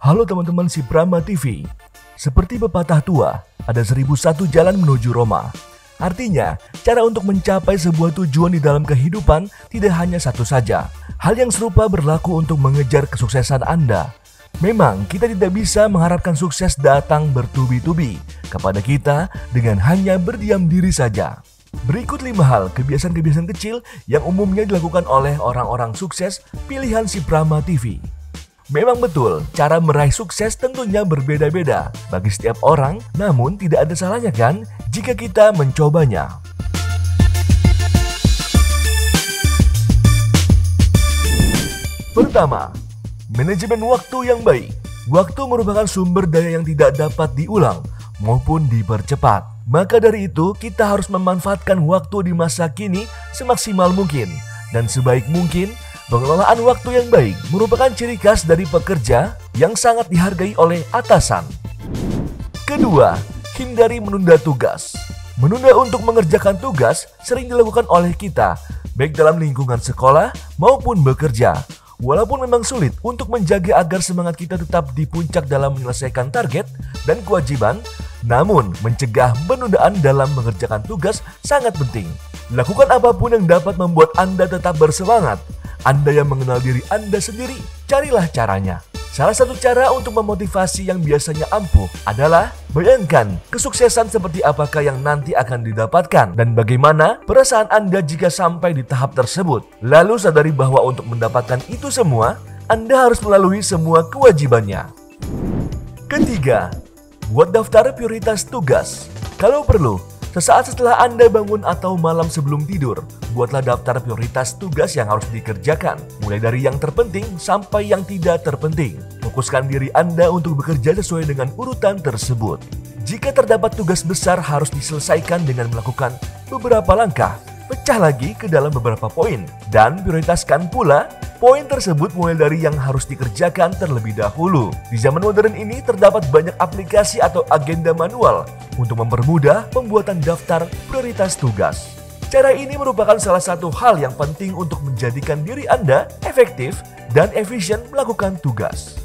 Halo teman-teman si Prama TV. Seperti pepatah tua, ada 1001 jalan menuju Roma. Artinya, cara untuk mencapai sebuah tujuan di dalam kehidupan tidak hanya satu saja. Hal yang serupa berlaku untuk mengejar kesuksesan Anda. Memang kita tidak bisa mengharapkan sukses datang bertubi-tubi kepada kita dengan hanya berdiam diri saja. Berikut 5 hal kebiasaan-kebiasaan kecil yang umumnya dilakukan oleh orang-orang sukses pilihan si Prama TV. Memang betul, cara meraih sukses tentunya berbeda-beda bagi setiap orang, namun tidak ada salahnya kan jika kita mencobanya. Pertama, manajemen waktu yang baik. Waktu merupakan sumber daya yang tidak dapat diulang maupun dipercepat. Maka dari itu, kita harus memanfaatkan waktu di masa kini semaksimal mungkin dan sebaik mungkin. Pengelolaan waktu yang baik merupakan ciri khas dari pekerja yang sangat dihargai oleh atasan. Kedua, hindari menunda tugas. Menunda untuk mengerjakan tugas sering dilakukan oleh kita, baik dalam lingkungan sekolah maupun bekerja. Walaupun memang sulit untuk menjaga agar semangat kita tetap di puncak dalam menyelesaikan target dan kewajiban, namun mencegah penundaan dalam mengerjakan tugas sangat penting. Lakukan apapun yang dapat membuat Anda tetap bersemangat. Anda yang mengenal diri Anda sendiri, carilah caranya. Salah satu cara untuk memotivasi yang biasanya ampuh adalah bayangkan kesuksesan seperti apakah yang nanti akan didapatkan dan bagaimana perasaan Anda jika sampai di tahap tersebut. Lalu sadari bahwa untuk mendapatkan itu semua, Anda harus melalui semua kewajibannya. Ketiga, buat daftar prioritas tugas. Kalau perlu, sesaat setelah Anda bangun atau malam sebelum tidur, buatlah daftar prioritas tugas yang harus dikerjakan, mulai dari yang terpenting sampai yang tidak terpenting. Fokuskan diri Anda untuk bekerja sesuai dengan urutan tersebut. Jika terdapat tugas besar harus diselesaikan dengan melakukan beberapa langkah, pecah lagi ke dalam beberapa poin, dan prioritaskan pula poin tersebut mulai dari yang harus dikerjakan terlebih dahulu. Di zaman modern ini terdapat banyak aplikasi atau agenda manual untuk mempermudah pembuatan daftar prioritas tugas. Cara ini merupakan salah satu hal yang penting untuk menjadikan diri Anda efektif dan efisien melakukan tugas.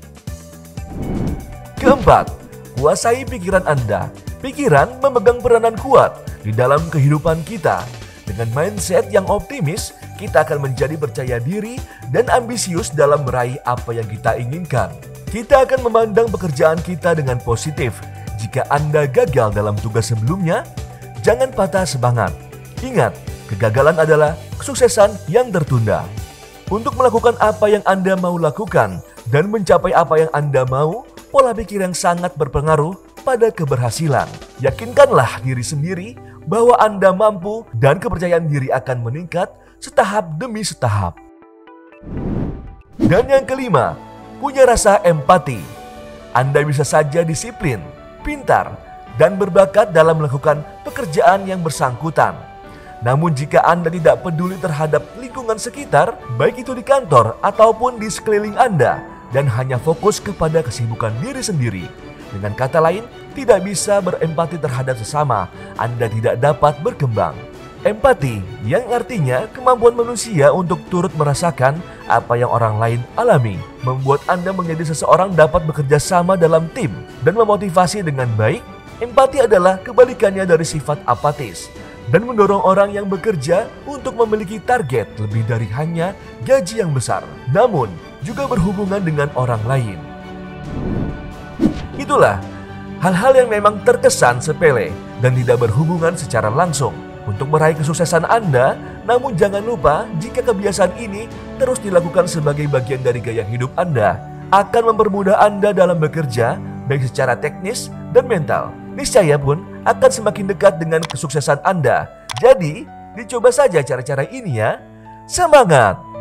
Keempat, kuasai pikiran Anda. Pikiran memegang peranan kuat di dalam kehidupan kita. Dengan mindset yang optimis, kita akan menjadi percaya diri dan ambisius dalam meraih apa yang kita inginkan. Kita akan memandang pekerjaan kita dengan positif. Jika Anda gagal dalam tugas sebelumnya, jangan patah semangat. Ingat, kegagalan adalah kesuksesan yang tertunda. Untuk melakukan apa yang Anda mau lakukan dan mencapai apa yang Anda mau, pola pikir yang sangat berpengaruh pada keberhasilan. Yakinkanlah diri sendiri bahwa Anda mampu dan kepercayaan diri akan meningkat setahap demi setahap. Dan yang kelima, punya rasa empati. Anda bisa saja disiplin, pintar, dan berbakat dalam melakukan pekerjaan yang bersangkutan. Namun jika Anda tidak peduli terhadap lingkungan sekitar, baik itu di kantor ataupun di sekeliling Anda, dan hanya fokus kepada kesibukan diri sendiri, dengan kata lain, tidak bisa berempati terhadap sesama, Anda tidak dapat berkembang. Empati, yang artinya kemampuan manusia untuk turut merasakan apa yang orang lain alami, membuat Anda menjadi seseorang dapat bekerja sama dalam tim dan memotivasi dengan baik. Empati adalah kebalikannya dari sifat apatis dan mendorong orang yang bekerja untuk memiliki target lebih dari hanya gaji yang besar, namun juga berhubungan dengan orang lain. Itulah hal-hal yang memang terkesan sepele dan tidak berhubungan secara langsung untuk meraih kesuksesan Anda, namun jangan lupa jika kebiasaan ini terus dilakukan sebagai bagian dari gaya hidup Anda, akan mempermudah Anda dalam bekerja, baik secara teknis dan mental. Niscaya pun akan semakin dekat dengan kesuksesan Anda. Jadi, dicoba saja cara-cara ini ya. Semangat!